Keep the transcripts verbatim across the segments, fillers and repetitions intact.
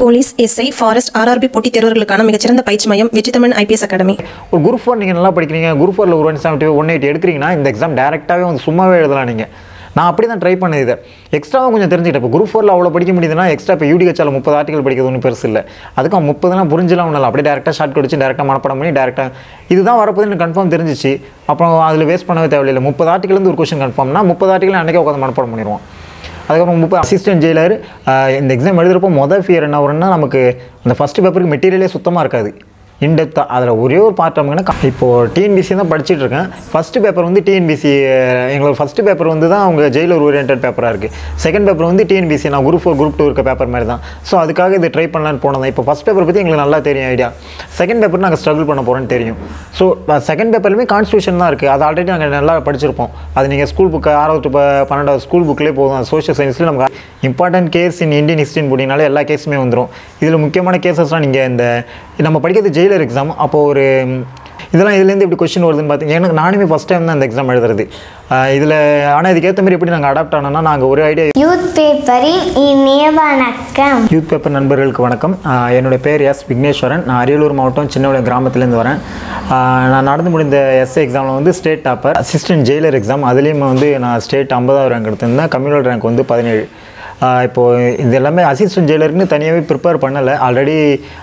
Police, SI, forest, RRB போட்டித் தேர்வர்களுக்கான மிகச்சிறந்த பயிற்சி மையம் வெற்றி தமிழ் ஐபிஎஸ் அகாடமி. ஒரு குரூப் ஃபோர் நீங்கள் நல்லா படிக்கிறீங்க, குரூப் ஃபோரில் ஒரு ஒன் செவன்ட்டி ஒன் எயிட்டி எடுக்கிறீங்கன்னா இந்த எக்ஸாம் டேரெக்டாகவே வந்து சும்மாவே எழுதலாம். நீங்கள் நான் அப்படி தான் ட்ரை பண்ணது. இதை எக்ஸ்ட்ராவாக கொஞ்சம் தெரிஞ்சுக்கிட்டேன். இப்போ குரூப் ஃபோரில் அவ்வளோ படிக்க முடியுதுன்னா எக்ஸ்ட்ரா இப்போ யூடிஹெச்ஆல முப்பது ஆர்டிகல் படிக்கிறது ஒன்றும் பெருசு இல்லை. அதுக்கும் முப்பதுனா புரிஞ்சலாம் ஒன்றும் இல்லை. அப்படியே டேரெக்டாக ஷார்ட் கடிச்சு டேரெக்டாக மனப்படம் பண்ணி டேரெக்டாக இதுதான் வரப்போது எனக்கு கன்ஃபார்ம் தெரிஞ்சிச்சு. அப்புறம் அதில் வேஸ்ட் பண்ணவே தேவையில்லை. முப்பது ஆர்டிகலேருந்து ஒரு கொஸ்டின் கன்ஃபார்ம்னா முப்பது ஆர்டிகல் அன்றைக்கே உட்காந்து மனப்படம் பண்ணிடுவோம். அதுக்கப்புறம் முப்பது அசிஸ்டன்ட் ஜெயிலர் இந்த எக்ஸாம் எழுதுறப்போ மொதல் ஃபியர் என்ன வரும்னா நமக்கு அந்த ஃபஸ்ட்டு பேப்பருக்கு மெட்டீரியலே சுத்தமாக இருக்காது. இன்டெப்த்தாக அதில் ஒரே ஒரு பார்ட் நமக்குன்னா இப்போது டிஎன்பிசி தான் படிச்சுட்டு இருக்கேன். ஃபஸ்ட்டு பேப்பர் வந்து டிஎன்பிசி எங்களோட ஃபஸ்ட்டு பேப்பர் வந்து தான் அவங்க ஜெயிலர் ஓரியன்ட் பேப்பராக இருக்குது. செகண்ட் பேப்பர் வந்து டிஎன்பிசி நான் குரூப் ஃபோர் குரூப் டூ இருக்க பேப்பர் மாதிரி தான். ஸோ அதுக்காக இதை ட்ரை பண்ணலான்னு போனது. இப்போ ஃபஸ்ட் பேப்பர் பற்றி எங்களுக்கு நல்லா தெரியும் ஐடியா. செகண்ட் பேப்பர் நாங்கள் ஸ்ட்ரகிள் பண்ண போகிறோன்னு தெரியும். ஸோ செகண்ட் பேப்பர்லேயுமே கான்ஸ்டியூஷன் தான் இருக்குது. அது ஆல்ரெடி நாங்கள் நல்லா படிச்சிருப்போம். அது நீங்கள் ஸ்கூல் புக்கு ஆறாவது பன்னெண்டாவது ஸ்கூல் புக்லேயே போதும். சோஷியல் சயின்ஸில் நமக்கு இம்பார்ட்டன்ட் கேஸ் இன் இந்தியன் ஹிஸ்ட்ரின்னு போட்டிங்கனாலே எல்லா கேஸுமே வந்துடும். இதில் முக்கியமான கேசஸ்லாம் நீங்கள் இந்த நம்ம படிக்கிறது ஜெயிலர் எக்ஸாம். அப்போது ஒரு இதெல்லாம் இதுலேருந்து எப்படி கொஸ்டின் வருதுன்னு பார்த்தீங்க. எனக்கு நானுமே ஃபஸ்ட் டைம் தான் இந்த எக்ஸாம் எழுதுறது. இதில் ஆனால் இதுக்கேற்ற மாதிரி எப்படி நாங்கள் அடாப்ட் ஆனோம்னா நாங்கள் ஒரு ஐடியா. யூத் பேப்பரின் இனிய வணக்கம். யூத் பேப்பர் நண்பர்களுக்கு வணக்கம். என்னுடைய பேர் எஸ் விக்னேஸ்வரன். நான் அரியலூர் மாவட்டம் சின்னவளம் கிராமத்துலேருந்து வரேன். நான் நடந்து முடிந்த எஸ்ஏ எக்ஸாமில் வந்து state topper. Assistant jailer exam அதுலேயும் வந்து நான் ஸ்டேட் ஐம்பதாவது ரேங்க் எடுத்திருந்தேன். கம்யூனல் ரேங்க் வந்து பதினேழு. இப்போது இது எல்லாமே அசிஸ்டன்ட் ஜெயிலருக்குன்னு தனியாகவே ப்ரிப்பேர் பண்ணலை. ஆல்ரெடி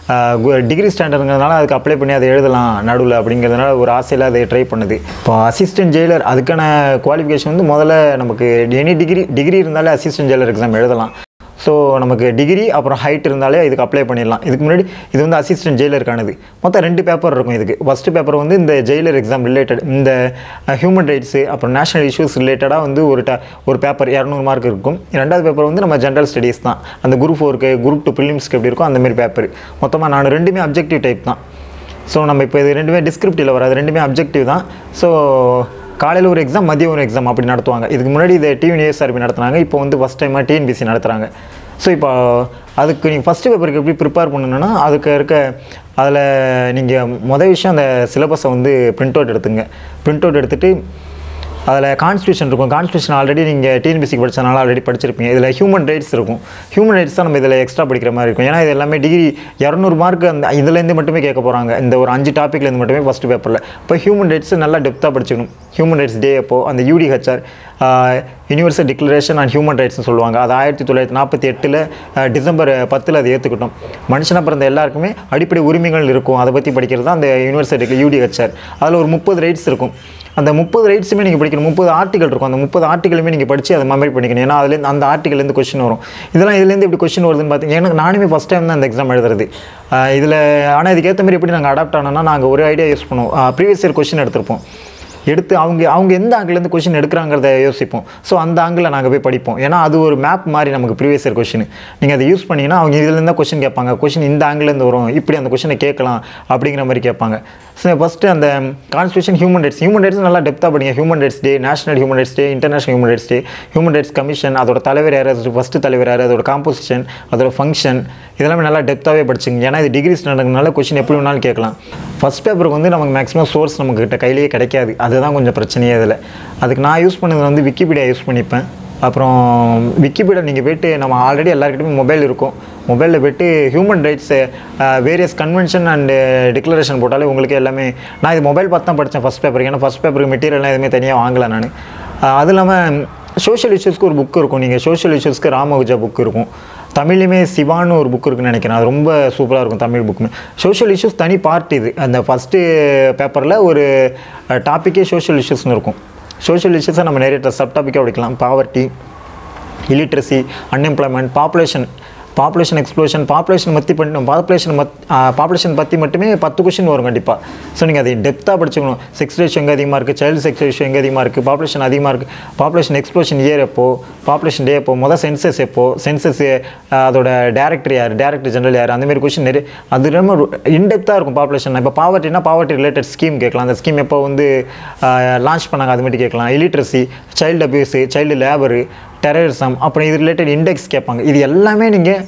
டிகிரி ஸ்டாண்டர்டுங்கிறதுனால அதுக்கு அப்ளை பண்ணி அதை எழுதலாம் நடுவில் அப்படிங்கிறதுனால ஒரு ஆசையில் அதை ட்ரை பண்ணுது. இப்போ அசிஸ்டன்ட் ஜெயிலர் அதுக்கான குவாலிஃபிகேஷன் வந்து முதல்ல நமக்கு எனி டிகிரி டிகிரி இருந்தாலே அசிஸ்டன்ட் ஜெயிலர் எக்ஸாம் எழுதலாம். ஸோ நமக்கு டிகிரி அப்புறம் ஹைட் இருந்தாலே இதுக்கு அப்ளை பண்ணிடலாம். இதுக்கு முன்னாடி இது வந்து அசிஸ்டன்ட் ஜெயிலருக்கானது. மொத்தம் ரெண்டு பேப்பர் இருக்கும் இதுக்கு. ஃபஸ்ட்டு பேப்பர் வந்து இந்த ஜெயிலர் எக்ஸாம் ரிலேட்டட் இந்த ஹியூமன் ரைட்ஸு அப்புறம் நேஷனல் இஷ்யூஸ் ரிலேட்டடாக வந்து ஒரு ட ஒரு பேப்பர் இரநூறு மார்க் இருக்கும். ரெண்டாவது பேப்பர் வந்து நம்ம ஜென்ரல் ஸ்டடீஸ் தான். அந்த குரூப் ஃபோருக்கு குரூப் டூ ப்ரிலிம்ஸ்க்கு எப்படி இருக்கும் அந்தமாரி பேப்பர். மொத்தமாக நான் ரெண்டுமே அப்ஜெக்டிவ் டைப் தான். ஸோ நம்ம இப்போ இது ரெண்டுமே டிஸ்கிரிப்டிவில் வராது, ரெண்டுமே அப்ஜெக்டிவ் தான். ஸோ காலையில் ஒரு எக்ஸாம், மதியம் ஒரு எக்ஸாம் அப்படி நடத்துவாங்க. இதுக்கு முன்னாடி இதை டிஎன்டிஎஸ்ஆர்பி நடத்துனாங்க. இப்போ வந்து ஃபஸ்ட் டைமாக டிஎன்பிசி நடத்துகிறாங்க. ஸோ இப்போ அதுக்கு நீங்கள் ஃபஸ்ட்டு பேப்பருக்கு எப்படி ப்ரிப்பேர் பண்ணணுன்னா அதுக்கு இருக்க அதில் நீங்கள் மொதல் விஷயம் அந்த சிலபஸை வந்து பிரிண்ட் அவுட் எடுத்துங்க. பிரிண்ட் அவுட் எடுத்துகிட்டு அதில் கான்ஸ்டியூஷன் இருக்கும். கான்ஸ்டியூஷன் ஆல்ரெடி நீங்கள் டிஎன்பிசிக்கு படித்தனால ஆல்ரெடி படிச்சிருப்பீங்க. இதில் ஹியூமன் ரைட்ஸ் இருக்கும். ஹியூமன் ரைட்ஸ் தான் நம்ம இதில் எக்ஸ்ட்ரா படிக்கிற மாதிரி இருக்கும். ஏன்னா இது எல்லாமே டிகிரி இரநூறு மார்க் அந்த இதுலேருந்து மட்டுமே கேட்க போகிறாங்க. இந்த ஒரு அஞ்சு டாப்பிக்லேருந்து மட்டுமே ஃபஸ்ட்டு பேப்பரில். இப்போ ஹியூமன் ரைட்ஸ் நல்லா டெப்த்தாக படிச்சுக்கணும். ஹியூமன் ரைட்ஸ் டே அப்போது அந்த UDHR universal declaration and human ரைட்ஸ்னு சொல்லுவாங்க. அது ஆயிரத்தி தொள்ளாயிரத்தி நாற்பத்தி எட்டில் டிசம்பர் பத்தில் அதை ஏற்றுக்கிட்டோம். மனுஷனாக பிறந்த எல்லாருக்குமே அடிப்படை உரிமைகள் இருக்கும். அதை பற்றி படிக்கிறது தான் அந்த யூனிவர்சல் யூடிஹெச்ஆர். அதில் ஒரு முப்பது ரைட்ஸ் இருக்கும். அந்த முப்பது ரைட்ஸுமே நீங்கள் படிக்கணும். முப்பது ஆர்டிகல் இருக்கும். அந்த முப்பது ஆர்டிகளுமே நீங்கள் படித்து அதை மெமரி பண்ணிக்கணும். ஏன்னா அதுலேருந்து அந்த ஆர்டிகல்லேருந்து கொஸ்டின் வரும். இதெல்லாம் இதுலேருந்து எப்படி கொஸ்டின் வருதுன்னு பார்த்தீங்கன்னா எனக்கு நானுமே ஃபஸ்ட் டைம் தான் இந்த எக்ஸாம் எழுதுறது. இதில் ஆனால் இதுக்கேற்ற மாதிரி எப்படி நாங்கள் அடாப்ட் ஆனோம்னா நாங்கள் ஒரு ஐடியா யூஸ் பண்ணுவோம். ப்ரீவியஸ் இயர் கொஸ்டின் எடுத்திருப்போம். எடுத்து அவங்க அவங்க எந்த ஆங்கிலேருந்து கொஸ்டின் எடுக்கிறாங்கிறத யோசிப்போம். ஸோ அந்த ஆங்கிளில் நாங்கள் போய் படிப்போம். ஏன்னா அது ஒரு மேப் மாதிரி நமக்கு ப்ரீவியஸ் இயர் கொஸ்டின் நீங்கள் அதை யூஸ் பண்ணிங்கன்னா அவங்க இதுலேருந்து தான் கொஸ்டின் கேட்பாங்க. கொஸ்டின் இந்த ஆங்கிலேருந்து வரும், இப்படி அந்த கொஸ்டினை கேட்கலாம் அப்படிங்கிற மாதிரி கேட்பாங்க. ஸோ ஃபஸ்ட்டு அந்த constitution, human rights human rights நல்லா டெப்த்தாக படிங்க. Human rights day, national human rights day, international human rights day, human rights commission, அதோட தலைவர் யார், அது ஃபஸ்ட்டு தலைவர் யார், அதோட காம்போசிஷன், அதோட ஃபங்க்ஷன், இதெல்லாமே நல்லா டெப்த்தாகவே படிச்சுங்க. ஏன்னா இது டிகிரி ஸ்டாண்டர்ட்னால கொஸ்டின் எப்படி வேணாலும் கேட்கலாம். ஃபஸ்ட் பேப்பருக்கு வந்து நமக்கு மேக்ஸிமம் சோர்ஸ் நம்மக்கிட்ட கையிலேயே கிடைக்காது. அதுதான் கொஞ்சம் பிரச்சனையே இதில். அதுக்கு நான் யூஸ் பண்ணது வந்து விக்கிபீடியா யூஸ் பண்ணிப்பேன். அப்புறம் விக்கிபீடியா நீங்கள் போய்ட்டு நம்ம ஆல்ரெடி எல்லாருக்கிட்டையுமே மொபைல் இருக்கும். மொபைலில் போய்ட்டு human rights various convention and declaration போட்டாலே உங்களுக்கு எல்லாமே. நான் இது மொபைல் பார்த்து தான் படித்தேன் ஃபஸ்ட் பேப்பருக்கு. ஏன்னா ஃபஸ்ட் பேப்பருக்கு மெட்டீரியல்லாம் எதுவுமே தனியாக வாங்கலை நான். அது இல்லாமல் சோஷியல் இஷ்யூஸ்க்கு ஒரு புக் இருக்கும். நீங்கள் சோஷியல் இஷ்யூஸ்க்கு ராமகுஜா புக் இருக்கும். தமிழ்லையுமே சிவான்னு ஒரு புக் இருக்குன்னு நினைக்கிறேன். அது ரொம்ப சூப்பராக இருக்கும் தமிழ் புக்குமே. சோஷியல் இஷ்யூஸ் தனி பார்ட் இது. அந்த ஃபஸ்ட்டு பேப்பரில் ஒரு டாப்பிக்கே சோஷியல் இஷ்யூஸ்னு இருக்கும். சோஷியல் இஷ்யூஸை நம்ம நிறைய சப் டாப்பிக்காக படிக்கலாம். Poverty, illiteracy, unemployment, population population explosion, population பற்றி பண்ணணும். பாப்புலேஷன் மத் பாப்புலேஷன் பற்றி மட்டுமே பத்து கொஸ்டின் வரும் கண்டிப்பாக. ஸோ நீங்கள் அதை டெப்த்தாக படிச்சுக்கணும். செக்ஸ் ரேஷியோ எங்கே அதிகமாக இருக்குது, சைல்டு செக்ஸ் ரேஷியோ எங்கே அதிகமாக இருக்குது, பாப்புலேஷன் அதிகமாக இருக்குது, பாப்புலேஷன் எக்ஸ்ப்ளோஷன் இயர் எப்போ, பாப்புலேஷன் டே எப்போ, மொதல் சென்சஸ் எப்போ, சென்சஸ் அதோட டேரக்டர் யார், டேரக்டர் ஜெனரல் யார், அந்தமாரி கொஸ்டின் நிறைய. அது ரொம்ப இன்டெப்த்தாக இருக்கும் பாப்புலேஷன். இப்போ பாவர்ட்டினா பாவர்ட்டி ரிலேட்டட் ஸ்கீம் கேட்கலாம். அந்த ஸ்கீம் எப்போ வந்து லான்ச் பண்ணாங்க அது மாதிரி கேட்கலாம். Illiteracy, child abuse, child labour, terrorism, அப்புறம் இது ரிலேட்டட் இண்டெக்ஸ் கேட்பாங்க. இது எல்லாமே நீங்கள்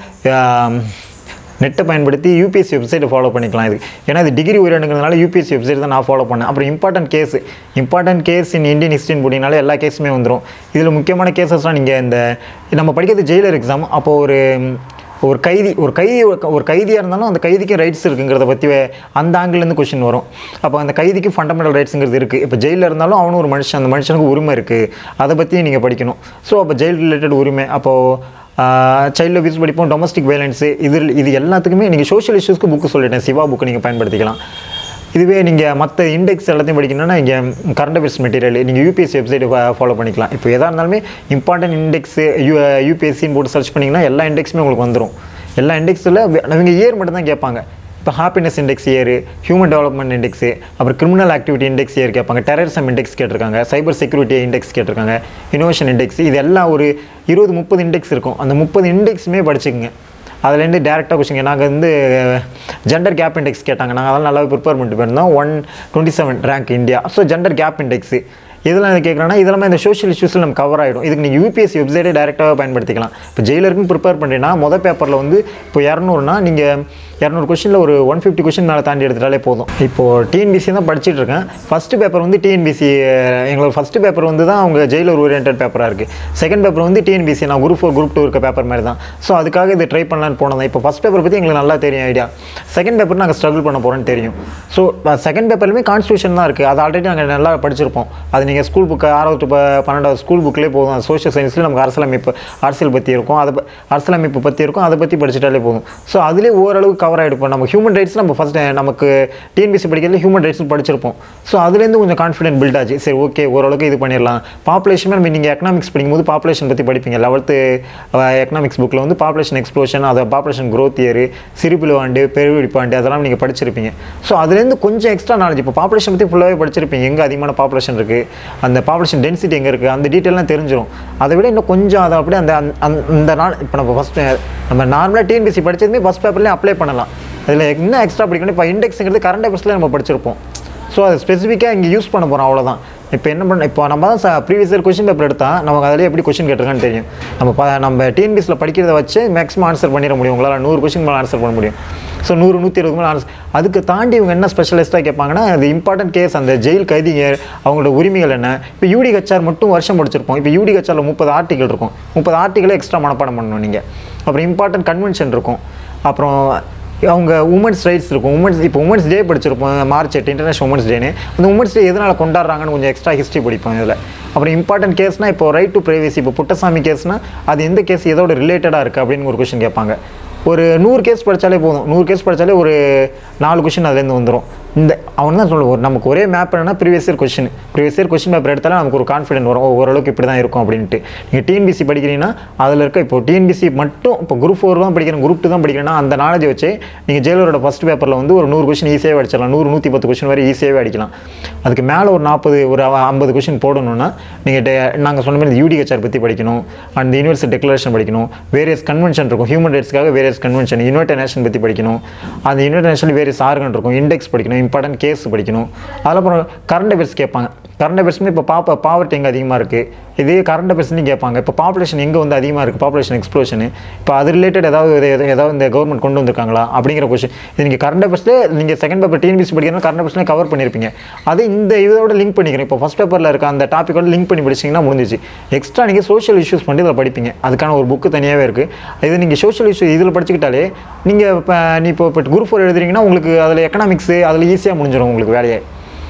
நெட்டை பயன்படுத்தி யூபிஎஸ்சி வெப்சைட்டை ஃபாலோ பண்ணிக்கலாம். இது ஏன்னா இது டிகிரி உயிரினங்கிறதுனால யூபிஎஸ்சி வெப்சைட் தான் நான் ஃபாலோ பண்ணேன். அப்புறம் important case important case in Indian ஹிஸ்ட்ரின்னு போட்டிங்கனாலே எல்லா கேஸுமே வந்துடும். இதில் முக்கியமான கேசஸ்லாம் நீங்கள் இந்த நம்ம படிக்கிறது ஜெயிலர் எக்ஸாம். அப்போது ஒரு ஒரு கைதி ஒரு கைதி ஒரு கைதியாக இருந்தாலும் அந்த கைதிக்கு ரைட்ஸ் இருக்குங்கிறத பற்றி அந்த ஆங்கிலேருந்து கொஷின் வரும். அப்போ அந்த கைதிக்கு ஃபண்டமெண்டல் ரைட்ஸுங்கிறது இருக்குது. இப்போ ஜெயிலில் இருந்தாலும் அவனும் ஒரு மனுஷன், அந்த மனுஷனுக்கு உரிமை இருக்குது, அதை பற்றியும் நீங்கள் படிக்கணும். ஸோ அப்போ ஜெயில் ரிலேட்டட் உரிமை, அப்போது சைல்டு அபியூஸ் படிப்போம், டொமஸ்டிக் வயலன்ஸு, இது இது எல்லாத்துக்குமே நீங்கள் சோஷியல் இஷ்யூஸ்க்கு புக்கு சொல்லிட்டேன், சிவா புக்கு நீங்கள் பயன்படுத்திக்கலாம். இதுவே நீங்கள் மற்ற இண்டெக்ஸ் எல்லாத்தையும் படிக்கணும்னா இங்கே கரண்ட் அஃபேர்ஸ் மெட்டீரியல் நீங்கள் யூபிஎஸ்சி வெப்சைட் ஃபாலோ பண்ணிக்கலாம். இப்போ எதாக இருந்தாலுமே இம்பார்ட்டன்ட் இண்டெக்ஸு யூ யூபிஎஸ்சின்னு போட்டு சர்ச் பண்ணிங்கன்னா எல்லா இண்டெக்ஸுமே உங்களுக்கு வந்துடும். எல்லா இண்டெக்ஸில் அவங்க இயர் மட்டும் தான் கேட்பாங்க. இப்போ happiness index year, human development index, அப்புறம் கிரிமினல் ஆக்டிவிட்டி இண்டெக்ஸ் இயர் கேட்பாங்க, டெரரிசம் இண்டெக்ஸ் கேட்டிருக்காங்க, சைபர் செக்யூரிட்டி இண்டெக்ஸ் கேட்டிருக்காங்க, இனோவேஷன் இண்டெக்ஸ், இது எல்லாம் ஒரு இருபது முப்பது இண்டெக்ஸ் இருக்கும். அந்த முப்பது இண்டெக்ஸுமே படிச்சுக்கோங்க. அதுலேருந்து டேரெக்டாக கொஸ்டின் நாங்கள் வந்து ஜெண்டர் கேப் இண்டெக்ஸ் கேட்டாங்க, நாங்கள் அதெல்லாம் நல்லாவே ப்ரிப்பேர் பண்ணிட்டு போயிருந்தோம். One twenty seven rank India. So gender gap index இதெல்லாம் இது கேட்குறேன்னா இதெல்லாம் இந்த சோஷியல் இஷ்யூஸில் நம்ம கவர் ஆகிடும். இதுக்கு நீங்கள் யூபிஎஸ்சி வெப்சைட்டை டேரெக்டாக பயன்படுத்திக்கலாம். இப்போ ஜெயிலருக்கும் ப்ரிப்பேர் பண்ணுறீங்கன்னா மொதல் பேப்பரில் வந்து இப்போ இரநூறுனா நீங்கள் இரநூறு கொஷனில் ஒரு ஒன் ஃபிஃப்டி கொஷின் மேலே தாண்டி எடுத்துட்டாலே போதும். இப்போது டிஎன்பிசி தான் படிச்சுட்டு இருக்கேன். ஃபஸ்ட்டு பேப்பர் வந்து டிஎன்பிசி, எங்களோட ஃபஸ்ட்டு பேப்பர் வந்து தான் அவங்க ஜெயிலர் ஓரியன்ட் பேப்பராக இருக்குது. செகண்ட் பேப்பர் வந்து டிஎன்பிசி, நான் குரூப் ஃபோர் குரூப் டூ இருக்க பேப்பர் மாதிரி தான். ஸோ அதுக்காக இதை ட்ரை பண்ணலான்னு போனதான். இப்போ ஃபஸ்ட் பேப்பர் பற்றி எங்களுக்கு நல்லா தெரியும் ஐடியா. செகண்ட் பேப்பர் நாங்கள் ஸ்ட்ரகிள் பண்ண போகிறோன்னு தெரியும். ஸோ செகண்ட் பேப்பர்லேயுமே கான்ஸ்டியூஷன் தான் இருக்குது. அது ஆல்ரெடி நாங்கள் நல்லா படிச்சிருப்போம். அது நீங்கள் ஸ்கூல் புக்கு ஆறாவது டு பன்னெண்டாவது ஸ்கூல் புக்லேயே போதும். சோஷியல் சயின்ஸில் நமக்கு அரசியலமைப்பு அரசியல் பற்றி இருக்கும், அதை அரசியலமைப்பு பற்றி இருக்கும், அதை பற்றி படிச்சுட்டாலே போதும். ஸோ அதிலே ஓரளவு கவர் ஆகிடுப்போம். நம்ம ஹியூமன் ரைட்ஸ் நம்ம ஃபஸ்ட் நமக்கு டிஎன்பிசி படிக்கிறதுல ஹியூமன் ரைட்ஸ் படிச்சிருப்போம். ஸோ அதுலேருந்து கொஞ்சம் கான்ஃபிடென்ட் பில்ட் ஆச்சு. சரி ஓகே ஓரளவுக்கு இது பண்ணிடலாம். பாப்புலேஷன் நம்ம நீங்கள் எக்கனாமிக்ஸ் படிக்கும்போது பாப்புலேஷன் பற்றி படிப்பீங்க. லெவல்த்து எக்கனாமிக்ஸ் புக்கில் வந்து பாப்புலேஷன் எக்ஸ்ப்ளோஷன், அதை பாப்புலேஷன் க்ரோத் இயர், சிறுபிழுவாண்டு, பெருவெடிப்பாண்டு அதெல்லாம் நீங்கள் படிச்சிருப்பீங்க. ஸோ அதுலேருந்து கொஞ்சம் எக்ஸ்ட்ரா நாலேஜ். இப்போ பாப்புலேஷன் பற்றி ஃபுல்லாகவே படிச்சிருப்பீங்க. எங்கே அதிகமான பாப்புலேஷன் இருக்குது, அந்த பாப்புலேஷன் டென்சிட்டி எங்கே இருக்குது, அந்த டீட்டெயிலாம் தெரிஞ்சிடும். அதை விட இன்னும் கொஞ்சம் அதை அப்படியே அந்த அந்த நாள் இப்போ நம்ம ஃபஸ்ட்டு நம்ம நார்மலாக டிஎன்பிசி படித்ததுமே ஃபஸ்ட் பேப்பர்லேயே அப்ளை பண்ணலாம். அதில் என்ன எக்ஸ்ட்ரா படிக்கணும், இப்போ இண்டெக்ஸுங்கிறது கரண்ட் அஃபேர்ஸில் நம்ம படிச்சிருப்போம். ஸோ அது ஸ்பெசிஃபிக்காக இங்கே யூஸ் பண்ண போகிறோம், அவ்வளோதான். இப்போ என்ன பண்ண இப்போ நம்ம தான் ப்ரீவியஸ் இயர் கொஸ்டின் பேப்பர் எடுத்தால் நமக்கு அதில் எப்படி கொஸ்டின் கேட்டிருக்கான்னு தெரியும். நம்ம ப நம்ம டிஎன்பிஎஸ்சியில் படிக்கிறத வச்சு மேக்ஸிமம் ஆன்சர் பண்ணிட முடியும். உங்களால் நூறு கொஸ்டின் மேலே ஆன்சர் பண்ண முடியும். ஸோ நூறு நூற்றி இருபது மேலே ஆன்சர். அதுக்கு தாண்டி இவங்க என்ன ஸ்பெஷலிஸ்ட்டாக கேட்பாங்கன்னா அது இம்பார்ட்டன்ட் கேஸ், அந்த ஜெயில் கைதிகள் அவங்களோட உரிமைகள் என்ன. இப்போ யூடி கச்சார் மட்டும் வருஷம் படிச்சிருப்போம். இப்போ யூடி கச்சாரில் முப்பது ஆர்டிகல் இருக்கும். முப்பது ஆர்டிகளை எக்ஸ்ட்ரா மனப்பாடம் பண்ணணும் நீங்கள். அப்புறம் இம்பார்ட்டன்ட் கன்வென்ஷன் இருக்கும். அப்புறம் அவங்க உமன்ஸ் ரைட்ஸ் இருக்கும். உமன்ஸ் இப்போ உமன்ஸ் டே படிச்சிருப்போம், மார்ச் எட்டு இன்டர்நேஷனல் உமன்ஸ் டேன்னு. அந்த உமன்ஸ் டே எதனால் கொண்டாடுறாங்கன்னு கொஞ்சம் எக்ஸ்ட்ரா ஹிஸ்ட்ரி படிப்போம் இதில். அப்புறம் இம்பார்ட்டன்ட் கேஸ்னால் இப்போ ரைட் டு ப்ரைவசி, இப்போ புட்டசாமி கேஸ்னால் அது எந்த கேஸ் எதோட ரிலேட்டடாக இருக்குது அப்படின்னு ஒரு கொஸ்டின் கேட்பாங்க. ஒரு நூறு கேஸ் படித்தாலே போதும். நூறு கேஸ் படித்தாலே ஒரு நாலு கொஷின் அதுலேருந்து வந்துடும். இந்த அவன் தான் சொல்லுவோம், ஒரு நமக்கு ஒரே மேப் என்னன்னா previous year question previous year question paper எடுத்தாலும் நமக்கு ஒரு கான்ஃபிடென்ட் வரும், ஓரளவுக்கு இப்படி தான் இருக்கும் அப்படின்ட்டு. நீங்கள் டிஎன்பிசி படிக்கிறீங்கன்னா அதில் இருக்க இப்போ டிஎன்பிசி மட்டும் இப்போ குரூப் ஃபோர் தான் படிக்கிறேன், குரூப் டூ தான் படிக்கிறேன்னா அந்த நாலேஜ் வச்சு நீங்கள் ஜெயிலரோட ஃபஸ்ட் பேப்பரில் வந்து ஒரு நூறு கொஸ்டின் ஈஸியாகவே அடிச்சிடலாம். நூறு நூற்றி பத்து கொஸ்டின் வரை ஈஸியாகவே அடிக்கலாம். அதுக்கு மேலே ஒரு நாற்பது ஒரு ஐம்பது கொஸ்டின் போடணும்னா நீங்கள் டே நாங்கள் சொன்ன மாதிரி யூடி கச்சார் பற்றி படிக்கணும், அண்ட் யூனிவர்சல் டெக்ளரேஷன் படிக்கணும், வேரியஸ் கன்வென்ஷன் இருக்கும், ஹியூமன் ரைட்ஸ்க்காக வேரியஸ் கன்வென்ஷன், யுனைடெட் நேஷன் பற்றி படிக்கணும், அந்த யுனைடெட் நேஷன் வேரியஸ் ஆர்கன் இருக்கும், இண்டெக்ஸ் படிக்கணும், இம்பார்ட்டன்ட் கேஸ் படிக்கணும். அதில் அப்புறம் கரண்ட் அஃபேர்ஸ் கேட்பாங்க. கரண்ட் அஃபேர்ஸ்மே இப்போ பாப்பா பாவர்ட்டி எங்கே அதிகமாக இருக்குது, இதே கரண்ட் அஃபேர்ஸ்னு கேட்பாங்க. இப்போ பாப்புலேஷன் எங்கே வந்து அதிகமாக இருக்குது, பாப்புலேஷன் எக்ஸ்ப்ளோஷன், இப்போ அது ரிலேட்டட் ஏதாவது ஏதாவது இந்த கவர்மெண்ட் கொண்டு வந்திருக்காங்களா அப்படிங்கிற கொஸ்டின். இது நீங்கள் கரண்ட் அஃபேர்ஸில் நீங்கள் செகண்ட் பேப்பர் டிஎன்பிசி படிக்கணும், கரண்ட் அஃபேர்ஸ்லேயே கவர் பண்ணியிருப்பீங்க. அது இந்த இதோட லிங்க் பண்ணிக்கிறேன். இப்போ ஃபஸ்ட் பேப்பரில் இருக்க அந்த டாப்பிக்கோட லிங்க் பண்ணி படிச்சிங்கன்னா முடிஞ்சிச்சு. எக்ஸ்ட்ரா நீங்கள் சோஷியல் இஷ்யூஸ் பண்ணி இதில் படிப்பீங்க. அதுக்கான ஒரு புக்கு தனியாகவே இருக்குது. இது நீங்கள் சோஷியல் இஷ்யூ இதில் படிச்சுக்கிட்டாலே நீங்கள் இப்போ நீ இப்போ இப்போ குரூப் ஃபோர் எழுதுறீங்கன்னா உங்களுக்கு அதில் எக்கனாமிக்ஸு அதில் ஈஸியாக முடிஞ்சிடும் உங்களுக்கு வேலையை.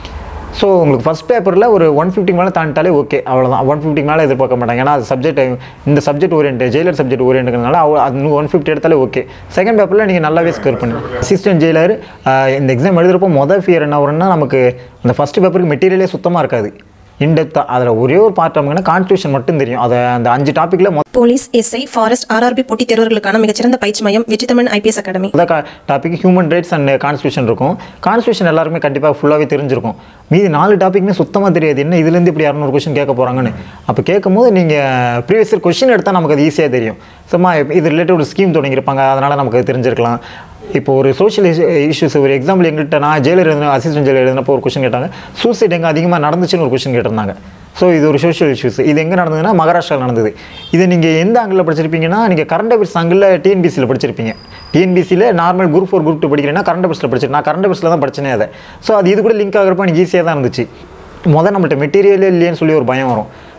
ஸோ உங்களுக்கு ஃபஸ்ட் பேப்பரில் ஒரு ஒன் ஃபிஃப்டிக்கு மேலே தாண்டிட்டாலே ஓகே, அவ்வளோதான். ஒன் ஃபிஃப்டிக்கு மேலே எதிர்பார்க்க மாட்டாங்க. ஏன்னா அது சப்ஜெக்ட் இந்த சப்ஜெக்ட் ஓரியன்ட் ஜெயிலர் சப்ஜெக்ட் ஓரியன்ட்னால அது ஒன் ஃபிஃப்டி எடுத்தாலே ஓகே. செகண்ட் பேப்பரில் நீங்கள் நல்லாவே ஸ்கோர் பண்ணுங்கள். அசிஸ்டன்ட் ஜெயிலர் இந்த எக்ஸாம் எழுதுறப்போ மொதல் ஃபியர் என்ன வரும்னா நமக்கு அந்த ஃபஸ்ட் பேப்பருக்கு மெட்டீரியலே சுத்தமாக இருக்காது. இன்டெப்த்தாக அதில் ஒரே ஒரு பார்ட் நமக்குன்னா கான்ஸ்டியூஷன் மட்டும் தெரியும். அதை அந்த அஞ்சு டாப்பிக்கில் போலீஸ், எஸ்ஐ, ஃபாரஸ்ட், ஆர்ஆர்பி போட்டித் தேர்வர்களுக்கான மிகச்சிறந்த பயிற்சி மையம் வெற்றித்தமிழ் ஐபிஎஸ் அகாடமி. அதான் topic human rights and constitution இருக்கும். கான்ஸ்டியூஷன் எல்லாருமே கண்டிப்பாக ஃபுல்லாகவே தெரிஞ்சிருக்கும். மீதி நாலு டாப்பிக்குமே சுத்தமாக தெரியாது. என்ன இதுலேருந்து இப்படி இரநூறு கொஸ்டின் கேட்க போகிறாங்கன்னு. அப்போ கேட்கும் போது நீங்கள் ப்ரீவியஸ் இயர் கொஸ்டின் எடுத்தால் நமக்கு அது ஈஸியாக தெரியும். சும்மா இது ரிலேட்டட் ஒரு ஸ்கீம் தொடங்கியிருப்பாங்க, அதனால் நமக்கு தெரிஞ்சிருக்கலாம். இப்போ ஒரு சோஷியல் இஷ்யூஸ் ஒரு எக்ஸாம்பிள் எங்கள்கிட்ட நான் ஜெயிலர் எழுதின அசிஸ்டன்ட் ஜெயிலர் எழுதினப்போ ஒரு கொஸ்டின் கேட்டாங்க, சூசைட் எங்கே அதிகமாக நடந்துச்சுன்னு ஒரு கொஸ்டின் கேட்டிருந்தாங்க. ஸோ இது ஒரு சோஷியல் இஷ்யூஸ். இது எங்கே நடந்ததுன்னா மகாராஷ்டிராவில் நடந்தது. இதை நீங்கள் எந்த ஆங்கிளில் படிச்சிருப்பீங்கன்னா நீங்கள் கரண்ட் அஃபேர்ஸ் ஆங்கிளில் டிஎன்பிசியில் படிச்சிருப்பீங்க. டிஎன்பிசியில் normal group four group two படிக்கிறேன்னா கரண்ட் அஃபேர்ஸில் படிச்சிருக்கேன். நான் கரண்ட் அஃபேர்ஸில் தான் படிச்சேனே அதை. ஸோ அது இது கூட லிங்க் ஆகிறப்ப எனக்கு ஈஸியாக தான் இருந்துச்சு. முதல் நம்மள்ட்ட மெட்டீரியலே இல்லைன்னு சொல்லி ஒரு பயம் வரும்.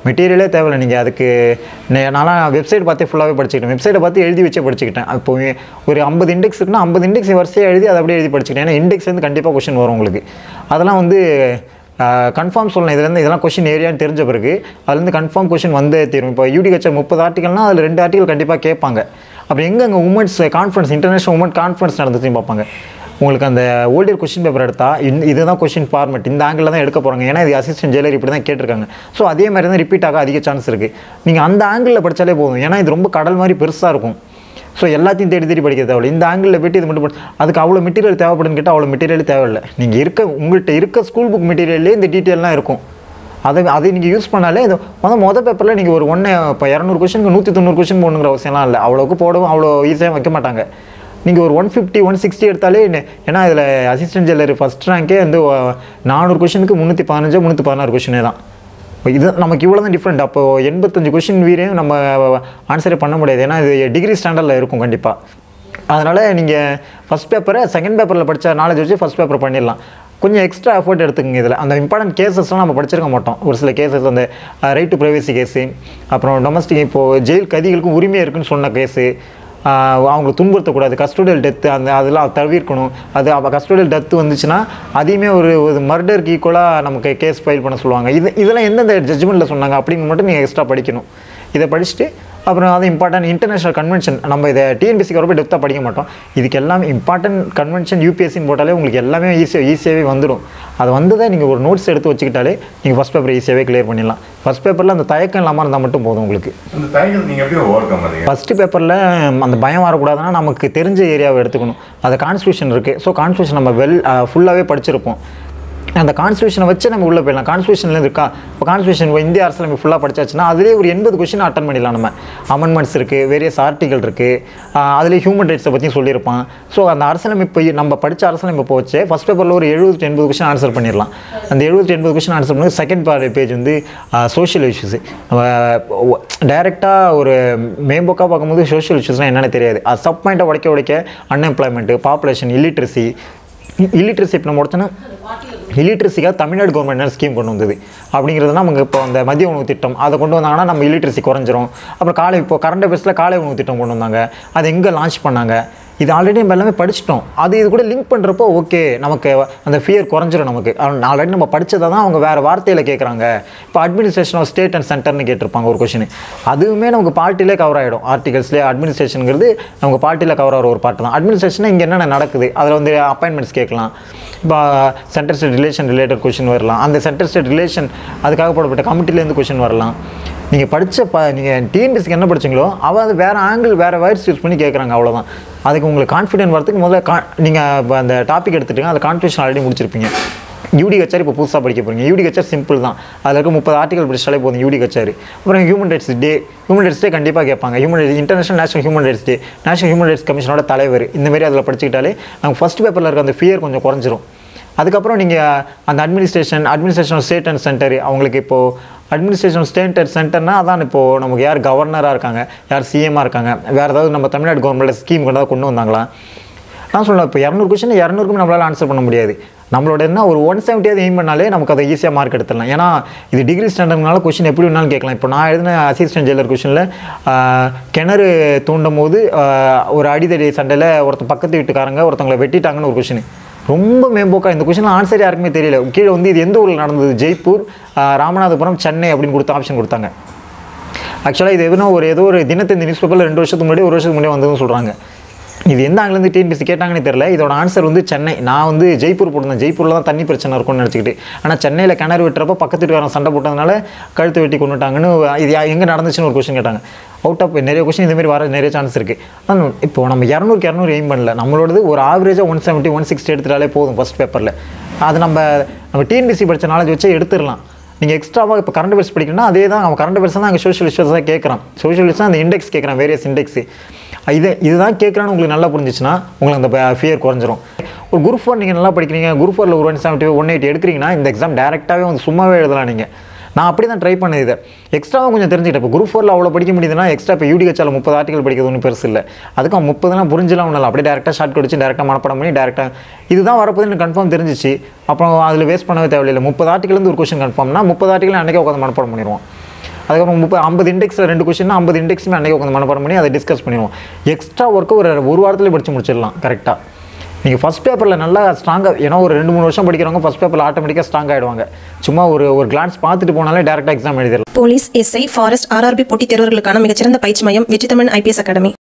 மெட்டீரியலே தேவையில்லை. நீங்கள் அதுக்கு நான் வெப்சைட் பார்த்தே ஃபுல்லாகவே படிச்சுக்கிட்டேன். வெப்சைட்டை பார்த்து எழுதி வச்சே படிச்சுக்கிட்டேன். அப்போ ஒரு ஐம்பது இண்டெக்ஸ் இருக்குன்னா ஐம்பது இண்டெக்ஸ் வரிசையாக எழுதி அதை அப்படியே எழுதி படிச்சுக்கிட்டேன். ஏன்னா இண்டெக்ஸ் வந்து கண்டிப்பாக கொஷின் வரும் உங்களுக்கு. அதெல்லாம் வந்து கன்ஃபார்ம் சொல்லலாம். இதுலேருந்து இதெல்லாம் கொஷின் ஏரியான்னு தெரிஞ்ச பிறகு அதுலேருந்து கன்ஃபார்ம் கொஷின் வந்தே தீரும். இப்போ யூடி கச்சர் முப்பது ஆர்டிகல்னால் அதில் ரெண்டு ஆர்டிகல் கண்டிப்பாக கேட்பாங்க. அப்படி எங்கே அங்கே women's conference international women conference நடந்துச்சுன்னு பார்ப்பாங்க. உங்களுக்கு அந்த ஓல்டியர் கொஷின் பேப்பர் எடுத்தால் இந்த இதுதான் கொஷின் ஃபார்மெட், இந்த ஆங்கிளில் தான் எடுக்க போகிறாங்க. ஏன்னா இது அசிஸ்டன்ட் ஜெயிலர் இப்படி தான் கேட்டிருக்காங்க. ஸோ அதே மாதிரி தான் ரிப்பீட் ஆக அதிக சான்ஸ் இருக்குது. நீங்கள் அந்த ஆங்கிளில் படித்தாலே போதும். ஏன்னா இது ரொம்ப கடல் மாதிரி பெருசாக இருக்கும். ஸோ எல்லாத்தையும் தேடி தேடி படிக்க தேவையில்லை. இந்த ஆங்கிளில் போய்ட்டு இது மட்டும் அதுக்கு அவ்வளோ மெட்டீரியல் தேவைப்படுன்னு கேட்டால் அவ்வளோ மெட்டீரியல் தேவையில்லை. நீங்கள் இருக்க உங்கள்கிட்ட இருக்க ஸ்கூல் புக் மெட்டீரியல்லே இந்த டீட்டெயிலாம் இருக்கும். அதை அதை நீங்கள் யூஸ் பண்ணாலே இது மொதல் மொதல் பேப்பரில் நீங்கள் ஒரு ஒன்று இப்போ இரநூறு கொஷனுக்கு நூற்றி தொண்ணூறு கொஷின் போடணுங்கிற அவசியம்லாம் இல்லை. அவ்வளோக்கு போடவும் அவ்வளோ ஈஸியாக வைக்க மாட்டாங்க. நீங்கள் ஒரு ஒன் ஃபிஃப்டி ஒன் சிக்ஸ்டி எடுத்தாலே, ஏன்னா இதில் அசிஸ்டன்ட் ஜெயிலர் ஃபஸ்ட் ரேங்கே வந்து நானூறு கொஷனுக்கு முந்நூற்றி பதினஞ்சு முந்நூற்றி பதினாறு கொஷினே தான். இது நமக்கு இவ்வளோ தான் டிஃப்ரெண்ட். அப்போது எண்பத்தஞ்சு கொஷின் வீரையும் நம்ம ஆன்சரே பண்ண முடியாது. ஏன்னா இது டிகிரி ஸ்டாண்டர்டில் இருக்கும் கண்டிப்பாக. அதனால் நீங்கள் ஃபஸ்ட் பேப்பரை செகண்ட் பேப்பரில் படித்த நாலேஜ் வச்சு ஃபஸ்ட் பேப்பர் பண்ணிடலாம். கொஞ்சம் எக்ஸ்ட்ரா எஃபர்ட் எடுத்துக்கங்க. இதில் அந்த இம்பார்ட்டன்ட் கேசஸ்லாம் நம்ம படிச்சிருக்க மாட்டோம். ஒரு சில கேசஸ் அந்த ரைட் டு ப்ரைவசி கேஸு, அப்புறம் டொமஸ்டிக் இப்போது ஜெயில் கைதிகளுக்கும் உரிமை இருக்குதுன்னு சொன்ன கேஸு, அவங்களை துன்புறுத்தக்கூடாது, கஸ்டோடியல் டெத்து அந்த அதெல்லாம் தவிர்க்கணும். அது அப்போ கஸ்டோடியல் டெத்து வந்துச்சுன்னா அதையுமே ஒரு ஒரு மர்டருக்கு ஈக்குவலாக நமக்கு கேஸ் ஃபைல் பண்ண சொல்லுவாங்க. இது இதெல்லாம் எந்தெந்த ஜட்ஜ்மெண்ட்டில் சொன்னாங்க அப்படின்னு மட்டும் நீங்கள் எக்ஸ்ட்ரா படிக்கணும். இதை படிச்சுட்டு அப்புறம் அது இம்பார்ட்டன்ட் இன்டர்நேஷனல் கன்வென்ஷன். நம்ம இதை டிஎன்பிஎஸ்சி ரொம்ப டெப்த்தாக படிக்க மாட்டோம். இதுக்கு எல்லாமே இம்பார்ட்டன்ட் கன்வென்ஷன் யூபிஎஸ்சின்னு போட்டாலே உங்களுக்கு எல்லாமே ஈஸியாக ஈஸியாகவே வந்துடும். அது வந்ததை நீங்கள் ஒரு நோட்ஸ் எடுத்து வச்சுக்கிட்டாலே நீங்கள் ஃபஸ்ட் பேப்பர் ஈஸியாகவே கிளியர் பண்ணிடலாம். ஃபஸ்ட் பேப்பரில் அந்த தயக்கம் இல்லாமல் இருந்தால் மட்டும் போதும் உங்களுக்கு. ஃபஸ்ட்டு பேப்பரில் அந்த பயம் வரக்கூடாதுன்னா நமக்கு தெரிஞ்ச ஏரியாவை எடுத்துக்கணும். அது கான்ஸ்டியூஷன் இருக்குது. ஸோ கான்ஸ்டியூஷன் நம்ம வெல் ஃபுல்லாகவே படிச்சிருப்போம். அந்த கான்ஸ்டியூஷனை வச்சு நம்ம உள்ளே போயிடலாம். கான்ஸ்டியூஷன்லேருந்து இருக்கா இப்போ கான்ஸ்டியூஷன் இந்திய அரசியலமைப்பு ஃபுல்லாக படிச்சாச்சுன்னா அதிலே ஒரு எண்பது கொஸ்டின் அட்டன் பண்ணிடலாம். நம்ம அமெண்ட்மெண்ட்ஸ் இருக்குது, வேரியஸ் ஆர்டிகல் இருக்குது, அதிலே ஹியூமன் ரைட்ஸை பற்றியும் சொல்லியிருப்பான். ஸோ அந்த அரசியலமைப்பு நம்ம படித்த அரசியலமைப்பு வச்சு ஃபஸ்ட் பேப்பரில் ஒரு எழுபது எண்பது கொஸ்டின் ஆன்சர் பண்ணிடலாம். அந்த எழுபது எண்பது கொஸ்டின் ஆன்சர் பண்ணி செகண்ட் பேஜ் வந்து சோஷியல் இஷ்யூஸ். டைரெக்டாக ஒரு மேம்போக்காக பார்க்கும்போது சோஷியல் இஷ்யூஸ்லாம் என்னென்னு தெரியாது. அது சப் பாயிண்ட்டை உடைக்க உடைக்க அன்எம்ப்ளாய்மெண்ட்டு, பாப்புலேஷன், இல்லிட்ரஸி இல்லிட்ரஸி இப்போ நம்ம உடச்சோன்னா இல்லிட்ரஸிக்காக தமிழ்நாடு கவர்மெண்ட் ஸ்கீம் கொண்டு வந்தது. அப்படிங்கிறதுனா நமக்கு இப்போ அந்த மதிய உணவு திட்டம் அதை கொண்டு வந்தாங்கன்னா நம்ம இல்லிட்ரஸி குறைஞ்சிரும். அப்புறம் காலை இப்போ கரண்ட் அஃபேர்ஸில் காலை உணவு திட்டம் கொண்டு வந்தாங்க. அது எங்கே லான்ச் பண்ணாங்க, இது ஆல்ரெடி நம்ம எல்லாமே படிச்சிட்டோம். அது இது கூட லிங்க் பண்ணுறப்போ ஓகே நமக்கு அந்த ஃபியர் குறைஞ்சிரும். நமக்கு ஆல்ரெடி நம்ம படித்ததை தான் அவங்க வேறு வார்த்தையில் கேட்குறாங்க. இப்போ அட்மினிஸ்ட்ரேஷன் ஆஃப் ஸ்டேட் அண்ட் சென்டர்னு கேட்டிருப்பாங்க ஒரு கொஷின். அதுவுமே நமக்கு பார்ட்டிலே கவர் ஆகிடும். ஆர்டிகல்ஸ்லேயே அட்மினிஸ்ட்ரேஷனுங்கிறது நமக்கு பார்ட்டியில் கவர் ஆகிற ஒரு பார்ட்டு தான். அட்மினிஸ்ட்ரேஷன் இங்கே என்னென்ன நடக்குது அதில் வந்து அப்பாயின்மெண்ட்ஸ் கேட்கலாம். இப்போ centre state relation related question வரலாம். அந்த சென்டர் ஸ்டேட் ரிலேஷன் அதுக்காக போடப்பட்ட கமிட்டிலேருந்து கொஷின் வரலாம். நீங்கள் படித்த ப நீங்கள் டிஎன்பிஎஸ்சிக்கு என்ன படிச்சிங்களோ அவள் அது வேறு ஆங்கிள் வேறு வேர்ட்ஸ் யூஸ் பண்ணி கேட்குறாங்க. அவ்வளோதான். அதுக்கு உங்களுக்கு கான்ஃபிடென்ட் வரதுக்கு முதல்ல கா நீங்கள் இப்போ அந்த டாபிக் எடுத்துகிட்டு அந்த கான்ஃபியூஷன் ஆல்ரெடி முடிச்சிருப்பீங்க. யூடி கச்சேரி இப்போ புதுசாக படிக்க போகிறீங்க. யூடி கச்சேரி சிம்பிள் தான். அதில் இருக்க முப்பது ஆர்டிகல் படிச்சாலே போதும் யூடி கச்சேரி. அப்புறம் human rights day human rights day கண்டிப்பாக கேட்பாங்க. Human rights international national human rights day, national human rights கமிஷனோட தலைவர், இந்தமாரி அதில் படிச்சுக்கிட்டாலே நம்ம ஃபஸ்ட் பேப்பரில் இருக்க அந்த ஃபியர் கொஞ்சம் குறைஞ்சிரும். அதுக்கப்புறம் நீங்கள் அந்த administration administration state and centre அவங்களுக்கு இப்போது அட்மினிஸ்ட்ரேஷன் ஸ்டேட் அண்ட் சென்டர்னால் அதான் இப்போது நமக்கு யார் கவர்னராக இருக்காங்க, யார் சிஎம்மாக இருக்காங்க, வேறு ஏதாவது நம்ம தமிழ்நாடு கவர்மெண்ட்டில் ஸ்கீம் கொண்டு கொண்டு வந்தாங்களா. நான் சொல்லுவேன் இப்போ இரநூறு கொஸ்டின் இரநூறுக்கும் நம்மளால் ஆன்சர் பண்ண முடியாது. நம்மளோட என்ன ஒரு ஒன் செவன்ட்டியாவது எய்ம் பண்ணாலே நமக்கு அதை ஈஸியாக மார்க் எடுத்துடலாம். ஏன்னா இது டிகிரி ஸ்டாண்டர்ட்னால கொஸ்டின் எப்படி வேணாலும் கேட்கலாம். இப்போ நான் எழுதின அசிஸ்டன்ட் ஜெயிலர் கொஸ்டினில் கிணறு தூண்டும் போது ஒரு அடிதடி சண்டையில் ஒருத்தன் பக்கத்து வீட்டுக்காரங்க ஒருத்தவங்களை வெட்டிட்டாங்கன்னு ஒரு கொஸ்டின். ரொம்ப மேம்போக்கா இந்த கொஸ்டின் ஆன்சர் யாருக்குமே தெரியல. கீழே வந்து இது எந்த ஊரில் நடந்தது, ஜெய்ப்பூர், ராமநாதபுரம், சென்னை அப்படின்னு கொடுத்து ஆப்ஷன் கொடுத்தாங்க. ஆக்சுவலாக இது எதுனா ஒரு ஏதோ ஒரு தினத்தந்தி நியூஸ் பேப்பரில் ரெண்டு வருஷத்துக்கு முன்னாடி ஒரு வருஷத்துக்கு முன்னாடி வந்ததுன்னு சொல்கிறாங்க. இது எந்த ஆங்கிலேருந்து டிஎன்பிஎஸ்சி கேட்டாங்கன்னு தெரியல. இதோட ஆன்சர் வந்து சென்னை. நான் வந்து ஜெய்ப்பூர் போட்டிருந்தேன். ஜெய்ப்பூரில் தான் தண்ணி பிரச்சனை இருக்கும்னு நினச்சிக்கிட்டு. ஆனால் சென்னையில் கிணறு வெட்டுறப்போ பக்கத்து வீட்டுக்காரன் சண்டை போட்டதுனால கழுத்து வெட்டி கொண்டுட்டாங்கன்னு இது எங்கே நடந்துச்சுன்னு ஒரு கொஸ்டின் கேட்டாங்க. அவுட் ஆஃப் நிறைய கொஸ்டின் இதுமாரி வர நிறைய சான்ஸ் இருக்குது. ஆனால் இப்போ நம்ம இரநூறுக்கு இரநூறு எய்ம் பண்ணல. நம்மளோடது ஒரு ஆவரேஜாக ஒன் செவன்ட்டி ஒன் சிக்ஸ்டி எடுத்துட்டாலே போதும் ஃபஸ்ட் பேப்பரில். அது நம்ம நம்ம டிஎன்பிஎஸ்சி படித்த நாலேஜ் வச்சு எடுத்துடலாம். நீங்கள் எக்ஸ்ட்ராவாக இப்போ கரண்ட் அஃபேர்ஸ் படிக்கணும்னா அதே தான் அவன் கரண்ட் அஃபேர்ஸ் தான் அங்கே சோஷியல் இஷ்யூஸ் தான் கேட்குறான். சோஷியல் இஷ்யூஸ் அந்த இண்டெக்ஸ் கேட்குறான், வேரியஸ் இண்டெக்ஸ். இது இதுதான் கேட்குறான்னு உங்களுக்கு நல்லா புரிஞ்சிச்சுன்னா உங்களுக்கு அந்த ஃபியர் குறைஞ்சிரும். ஒரு குரூப் ஃபோர் நீங்கள் நல்லா படிக்கிறீங்க, குரூப் ஃபோரில் ஒரு ஒன் செவன்ட்டி ஒன் எயிட்டி எடுக்கிறீங்கன்னா இந்த எக்ஸாம் டேரெக்டாகவே வந்து சும்மாவே எழுதலாம். நீங்கள் நான் அப்படி தான் ட்ரை பண்ணது. இதை எக்ஸ்ட்ராவாக கொஞ்சம் தெரிஞ்சுக்கிட்டேன். இப்போ குரூப் ஃபோரில் அவ்வளோ படிக்க முடியுதுன்னா எக்ஸ்ட்ரா இப்போ யூடி கச்சால முப்பது ஆர்டிகல் படிக்கிறது ஒன்றும் பெருசு இல்லை. அதுக்கும் முப்பதுலாம் புரிஞ்சலாம் ஒன்றும் இல்லை. அப்படியே டேரெக்டாக ஷார்ட் கடிச்சு டேரெக்டாக மனப்படம் பண்ணி டேரெக்டாக இதுதான் வரப்போது எனக்கு கன்ஃபார்ம் தெரிஞ்சிச்சு. அப்புறம் அதில் வேஸ்ட் பண்ணவே தேவையில்லை. முப்பது ஆர்டிகல் வந்து ஒரு கொஸ்டின் கன்ஃபார்ம்னா முப்பது ஆர்டிகல் அன்றைக்கே உட்காந்து மனப்படம் பண்ணிடுவோம். அதுக்கப்புறம் முப்பது ஐம்பது இண்டெக்ஸில் ரெண்டு கொஸ்டின் ஐம்பது இண்டெக்ஸுமே அன்றைக்கி உட்காந்து மனப்பாடம் பண்ணி அதை டிஸ்கஸ் பண்ணிடுவோம். எக்ஸ்ட்ரா ஒர்க்கு ஒரு ஒரு வாரத்தில் படித்து முடிச்சிடலாம் கரெக்டாக. நீங்கள் ஃபஸ்ட் பேப்பரில் நல்லா ஸ்ட்ராங்காக, ஏன்னா ஒரு ரெண்டு மூணு வருஷம் படிக்கிறவங்க ஃபஸ்ட் பேப்பரில் ஆட்டோமேட்டிக்காக ஸ்ட்ராங் ஆகிடுவாங்க. சும்மா ஒரு ஒரு கிளான்ஸ் பார்த்துட்டு போனாலே டேரெக்டாக எக்ஸாம் எழுதிடலாம். போலீஸ், எஸ்ஐ, ஃபாரஸ்ட், ஆர்ஆர்பி போட்டித் தேர்வர்களுக்கான மிகச்சிறந்த பயிற்சி மையம் வெற்றித்தமிழ் ஐபிஎஸ் அகாடமி.